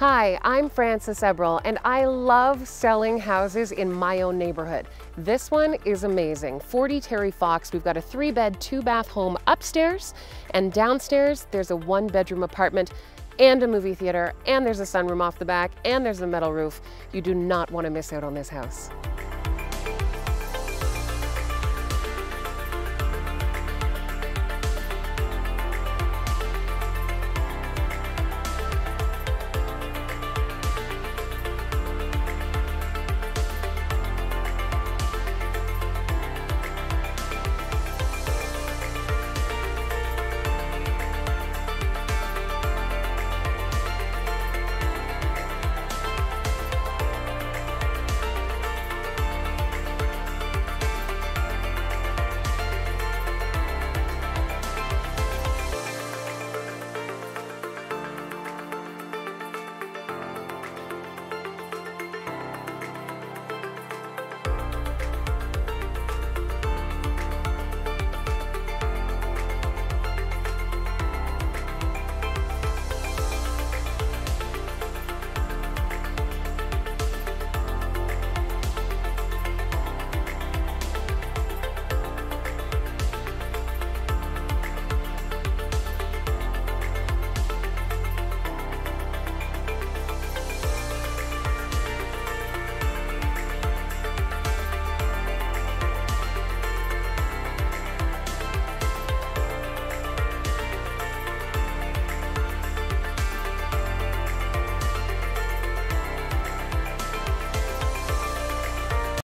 Hi, I'm Frances Eberl, and I love selling houses in my own neighborhood. This one is amazing. 40 Terry Fox. We've got a 3-bed, 2-bath home upstairs, and downstairs there's a 1-bedroom apartment and a movie theater, and there's a sunroom off the back, and there's a metal roof. You do not want to miss out on this house.